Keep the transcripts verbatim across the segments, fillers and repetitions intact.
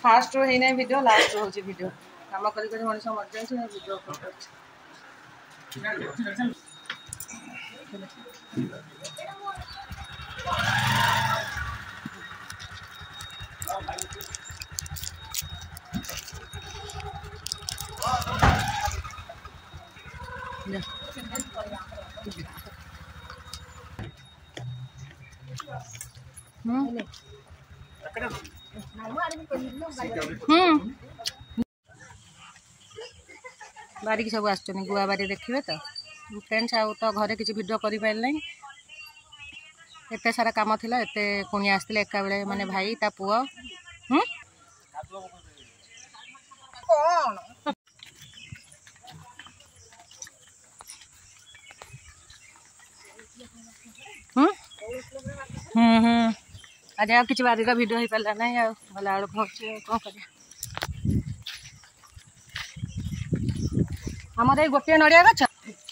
Fast रो है video last हो video काम कर मनीष मर जाए वीडियो हम्म बारी की सब आस गुआ बारी देखिए तो फ्रेंड्स आउ तो घरे किसी वीडियो कर पारे ना एत सारा काम थिला एते कुनिया आसते एका बेले माने भाई ता पुआ हम्म हम्म हम्म आज आ किसी बारी का वीडियो हो पारा ना भला आड़ पहुँचे कौन कर आम गोटे नड़िया गछ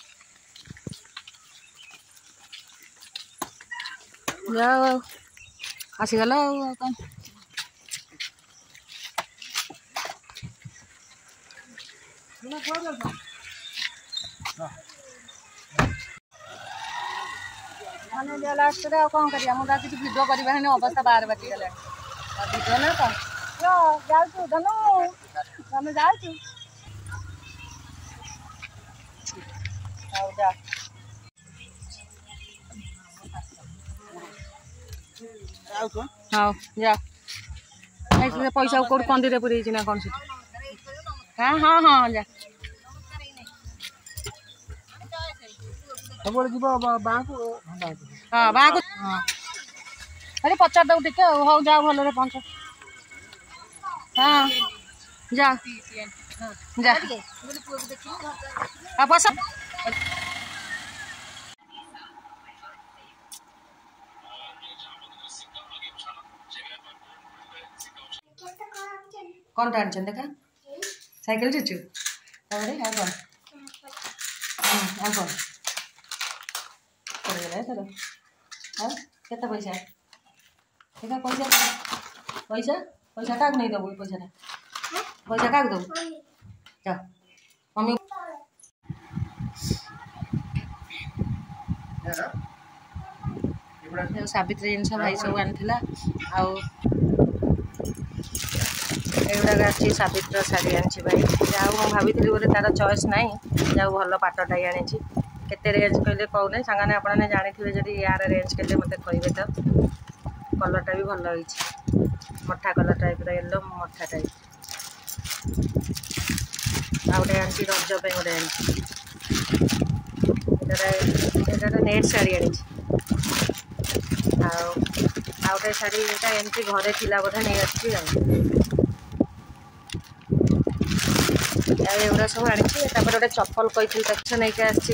जाओ आसीगल कौन लास्ट कौन कर किसी भिडियो करवा अवस्था बाहर बाटी गला भिडियो ना तो जाऊ धनु धनु जाऊ जा हाँ जा पैसा कौट कंदी पूरी ना कौन सी हाँ हाँ हाँ जा हाँ बाँ को अरे पचार दो टे हो जाओ भल पहुँच हाँ जा जा बस कौन टाण देखा साइकिल चीचु आ कौन आ कौन सर हाँ केते पैसा देखा पैसा पैसा पैसा क्या नहीं दबू पैसा पैसा क्या दबू जा मम्मी सावित्री जिन भाई सब आनी आउ एगुड़ा आसी सावित्र शाढ़ी आनी भाई जाऊ भाभी बोले तार चॉइस ना जाऊ भल पाटटा आनी केते रेंज कहले कहूना सांगाने आपने जानी जब यार रेंज के मत कहे तो कलरटा भी भल हो मठा कलर टाइप येलो मठा टाइप आ गए आनी रज पे गोटे आनी नेट शाढ़ी आनी आउटे शाढ़ी एमती घरे थिला बोधे नहीं आसी एगुड़ा सब आनी गोटे चप्पल कही तक नहीं आसी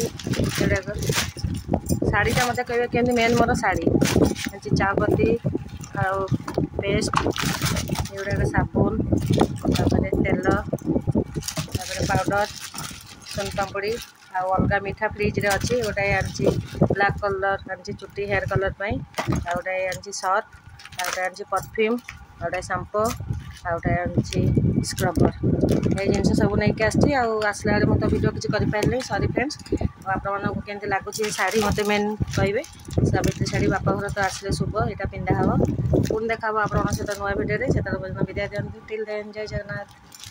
शाढ़ीटा मत कहे कि मेन मोर शाढ़ी चापत्ती आउ पेस्ट एगुड़ा साबुन तेल पाउडर सोन पापड़ी आउ अलग मीठा फ्रिज रे अच्छी गोटे आनी ब्लैक कलर आनी चुटी हेयर कलर पाई गोटे आनी सर्फ गोटे आनी परफ्यूम गोटे शैम्पू गोटे आनी स्क्रबर ये जिन सब नहीं आसला बेले मतलब वीडियो किसी कर पारे सॉरी फ्रेंड्स आपके लगुच शाढ़ी मत मेन कहे सावित्री शाढ़ी बापा घर तो आसले शुभ यहाँ पिंधा हम पुणी देखा आप सहित नुआ भिडियो से विदाय दिखाते टिल देन जय जगन्नाथ।